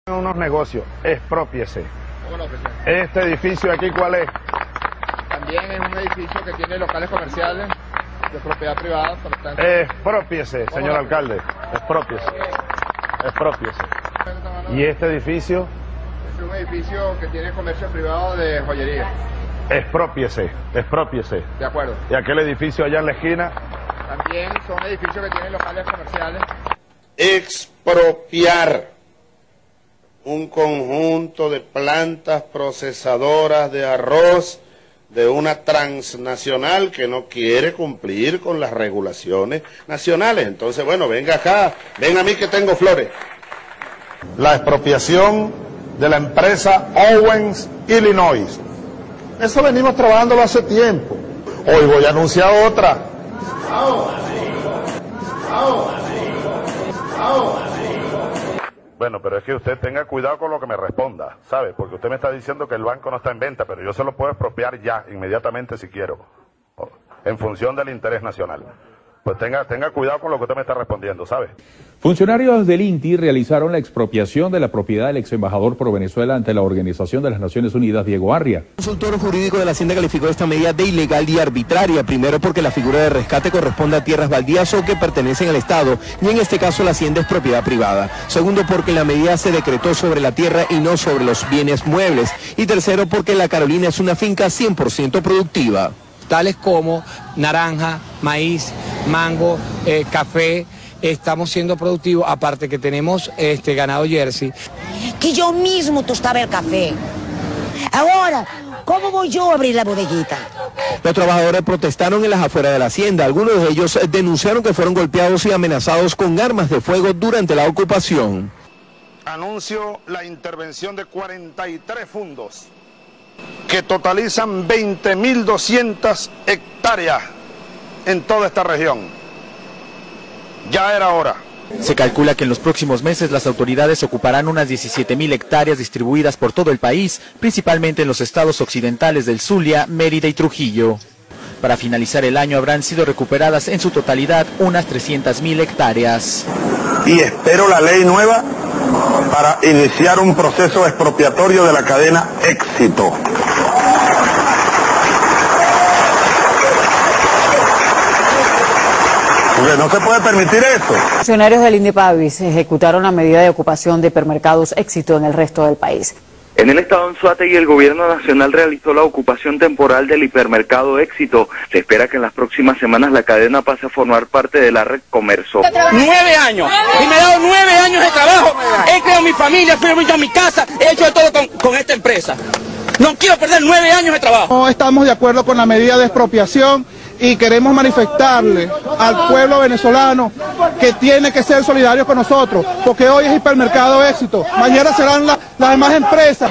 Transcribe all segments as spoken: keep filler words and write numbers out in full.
Unos negocios, exprópiese. ¿Cómo no, presidente? Este edificio aquí, ¿cuál es? También es un edificio que tiene locales comerciales de propiedad privada, por tanto... Exprópiese, señor no? alcalde. Exprópiese. Exprópiese. ¿Y este edificio? Es un edificio que tiene comercio privado de joyería. Exprópiese. Exprópiese. De acuerdo. ¿Y aquel edificio allá en la esquina? También son edificios que tienen locales comerciales. Expropiar un conjunto de plantas procesadoras de arroz de una transnacional que no quiere cumplir con las regulaciones nacionales. Entonces, bueno, venga acá, ven a mí que tengo flores. La expropiación de la empresa Owens, Illinois. Eso venimos trabajándolo hace tiempo. Hoy voy a anunciar otra. Bueno, pero es que usted tenga cuidado con lo que me responda, ¿sabe? Porque usted me está diciendo que el banco no está en venta, pero yo se lo puedo expropiar ya, inmediatamente si quiero, en función del interés nacional. Pues tenga, tenga cuidado con lo que usted me está respondiendo, ¿sabe? Funcionarios del I N T I realizaron la expropiación de la propiedad del ex embajador por Venezuela ante la Organización de las Naciones Unidas, Diego Arria. El consultor jurídico de la Hacienda calificó esta medida de ilegal y arbitraria, primero porque la figura de rescate corresponde a tierras baldías o que pertenecen al Estado, y en este caso la hacienda es propiedad privada. Segundo, porque la medida se decretó sobre la tierra y no sobre los bienes muebles. Y tercero, porque La Carolina es una finca cien por ciento productiva. Tales como naranja, maíz, mango, eh, café. Estamos siendo productivos, aparte que tenemos este ganado jersey. Que yo mismo tostaba el café. Ahora, ¿cómo voy yo a abrir la bodeguita? Los trabajadores protestaron en las afueras de la hacienda. Algunos de ellos denunciaron que fueron golpeados y amenazados con armas de fuego durante la ocupación. Anuncio la intervención de cuarenta y tres fundos que totalizan veinte mil doscientas hectáreas en toda esta región. Ya era hora. Se calcula que en los próximos meses las autoridades ocuparán unas diecisiete mil hectáreas distribuidas por todo el país, principalmente en los estados occidentales del Zulia, Mérida y Trujillo. Para finalizar el año habrán sido recuperadas en su totalidad unas trescientas mil hectáreas. Y espero la ley nueva para iniciar un proceso expropiatorio de la cadena Éxito. Porque no se puede permitir eso. Funcionarios del INDEPAVIS ejecutaron la medida de ocupación de hipermercados Éxito en el resto del país. En el estado de Anzoátegui, el gobierno nacional realizó la ocupación temporal del hipermercado Éxito. Se espera que en las próximas semanas la cadena pase a formar parte de la red Comerso. Nueve años, y me he dado nueve años de trabajo, he creado mi familia, fui a mi casa, he hecho de todo con, con esta empresa. No quiero perder nueve años de trabajo. No estamos de acuerdo con la medida de expropiación y queremos manifestarle al pueblo venezolano que tiene que ser solidario con nosotros, porque hoy es hipermercado Éxito, mañana serán la, las demás empresas.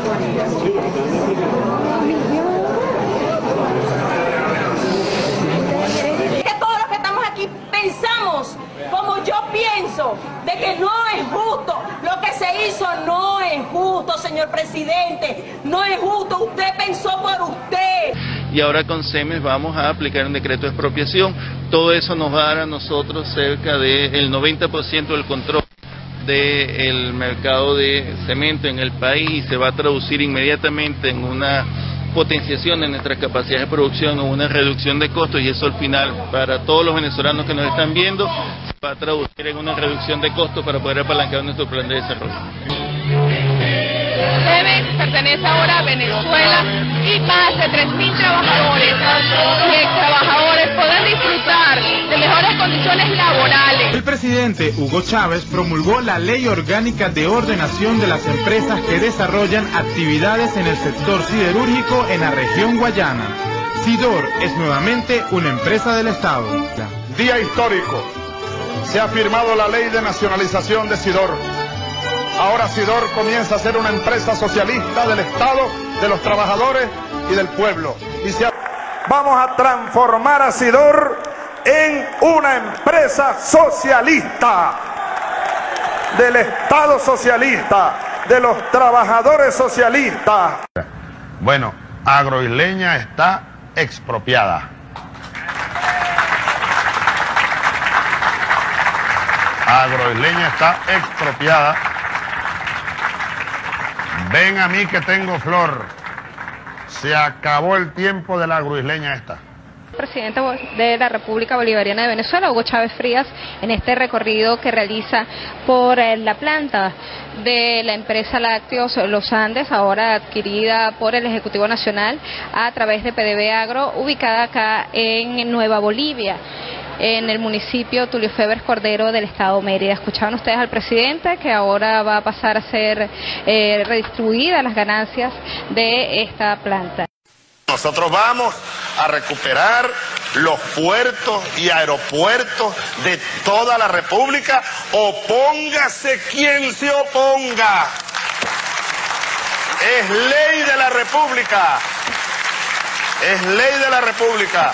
Que todos los que estamos aquí pensamos como yo pienso, de que no es justo, lo que se hizo no es justo, señor presidente, no es justo, usted pensó por usted. Y ahora con CEMES vamos a aplicar un decreto de expropiación. Todo eso nos va a dar a nosotros cerca del noventa por ciento del control del mercado de cemento en el país y se va a traducir inmediatamente en una potenciación de nuestras capacidades de producción o una reducción de costos, y eso al final para todos los venezolanos que nos están viendo se va a traducir en una reducción de costos para poder apalancar nuestro plan de desarrollo. CEMES pertenece ahora a Venezuela y más de tres mil trabajadores y ex-trabajadores podrán disfrutar de mejores condiciones laborales. El presidente Hugo Chávez promulgó la Ley Orgánica de Ordenación de las Empresas que desarrollan actividades en el sector siderúrgico en la región Guayana. Sidor es nuevamente una empresa del Estado. Día histórico. Se ha firmado la ley de nacionalización de Sidor. Ahora Sidor comienza a ser una empresa socialista del Estado, de los trabajadores y del pueblo. Y se ha... Vamos a transformar a Sidor en una empresa socialista, del Estado socialista, de los trabajadores socialistas. Bueno, Agroisleña está expropiada. Agroisleña está expropiada. Ven a mí que tengo flor. Se acabó el tiempo de la agroisleña esta. Presidente de la República Bolivariana de Venezuela, Hugo Chávez Frías, en este recorrido que realiza por la planta de la empresa Lácteos Los Andes, ahora adquirida por el Ejecutivo Nacional a través de P D V Agro, ubicada acá en Nueva Bolivia, en el municipio Tulio Febres Cordero del estado Mérida. Escuchaban ustedes al presidente que ahora va a pasar a ser eh, redistribuidas las ganancias de esta planta. Nosotros vamos a recuperar los puertos y aeropuertos de toda la República, opóngase quien se oponga. Es ley de la República. Es ley de la República.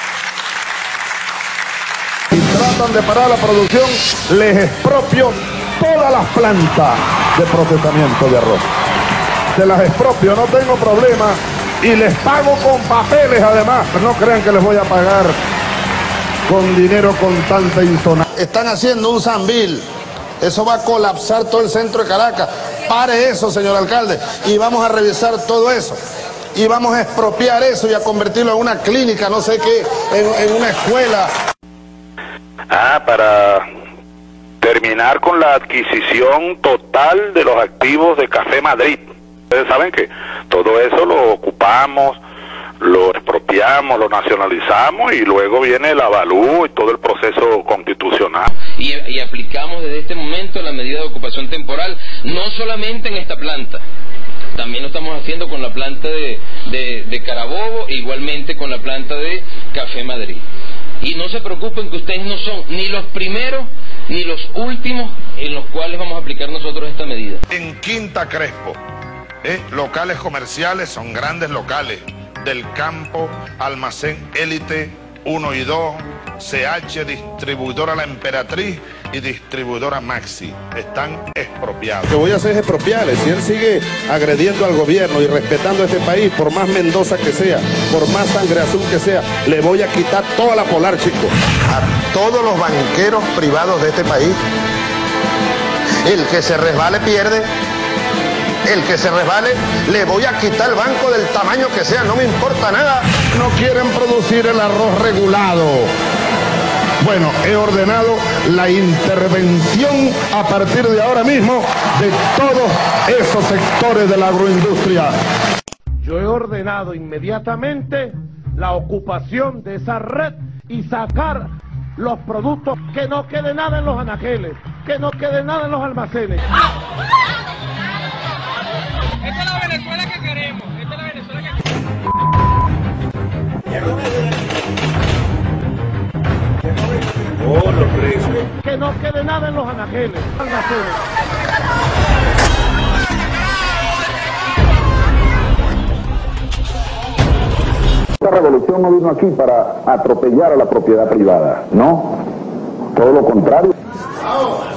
Si tratan de parar la producción, les expropio todas las plantas de procesamiento de arroz. Se las expropio, no tengo problema. Y les pago con papeles además, pero no crean que les voy a pagar con dinero con tanta insonancia. Están haciendo un Sambil, eso va a colapsar todo el centro de Caracas. Pare eso, señor alcalde, y vamos a revisar todo eso. Y vamos a expropiar eso y a convertirlo en una clínica, no sé qué, en, en una escuela. Ah, para terminar con la adquisición total de los activos de Café Madrid. Ustedes saben que todo eso lo ocupamos, lo expropiamos, lo nacionalizamos y luego viene el avalúo y todo el proceso constitucional. Y, y aplicamos desde este momento la medida de ocupación temporal, no solamente en esta planta, también lo estamos haciendo con la planta de, de, de Carabobo e igualmente con la planta de Café Madrid. Y no se preocupen que ustedes no son ni los primeros ni los últimos en los cuales vamos a aplicar nosotros esta medida. En Quinta Crespo. ¿Eh? Locales comerciales, son grandes locales, del campo, almacén élite uno y dos, C H, distribuidora La Emperatriz y distribuidora Maxi, están expropiados. Lo que voy a hacer es expropiarle. Si él sigue agrediendo al gobierno y respetando a este país, por más Mendoza que sea, por más sangre azul que sea, le voy a quitar toda la polar, chicos. A todos los banqueros privados de este país, el que se resbale pierde. El que se resbale, le voy a quitar el banco del tamaño que sea, no me importa nada. No quieren producir el arroz regulado. Bueno, he ordenado la intervención a partir de ahora mismo de todos esos sectores de la agroindustria. Yo he ordenado inmediatamente la ocupación de esa red y sacar los productos, que no quede nada en los anaqueles, que no quede nada en los almacenes. Esta es la Venezuela que queremos, esta es la Venezuela que queremos. Oh, los precios. Que no quede nada en los anaqueles, almacenes. Esta revolución no vino aquí para atropellar a la propiedad privada, no, todo lo contrario.